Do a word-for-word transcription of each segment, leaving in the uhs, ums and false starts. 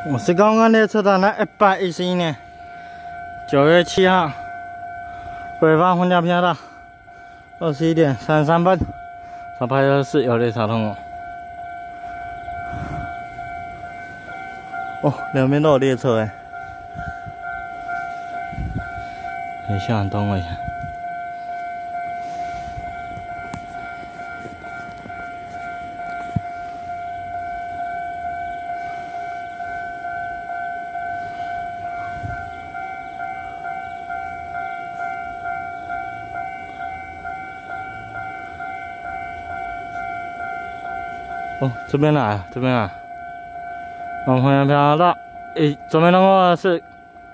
我是刚刚列车到那一百一十一年九月七号，北方红桥票道，二十一点三十三分，上派车是有列车通过。哦，两边都有列车哎，等一下，等我一下。 哦，这边来，这边来。往红桥票道，诶，准备通过的是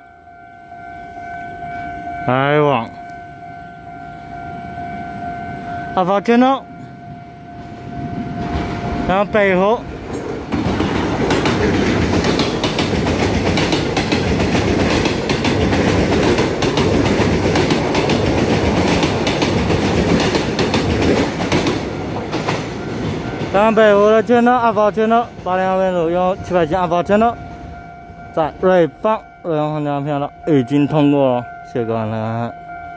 来往阿发圈路，然后北湖。 南北湖的圈路，阿发圈路，八零号线路用七百线阿发圈路，在瑞芳瑞芳红桥票道已经通过了，谢谢各位了。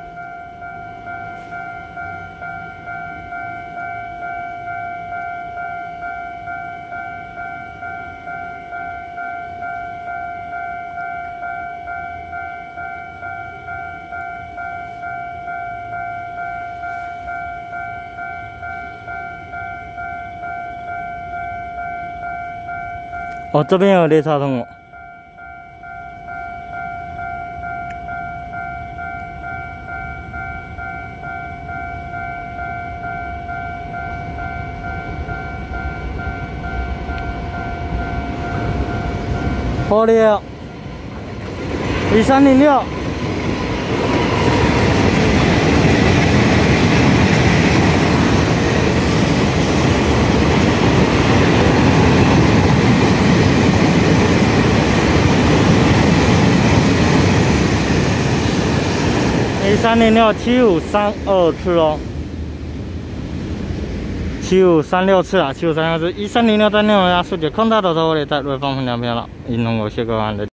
哦，这边有列车通过。好的，一三零六。 一三零六七五三二次哦，七五三六次啊，七五三六次，一三零六在内容压数据，空大的时候我哋在瑞芳红桥票了，已经通过谢各位的。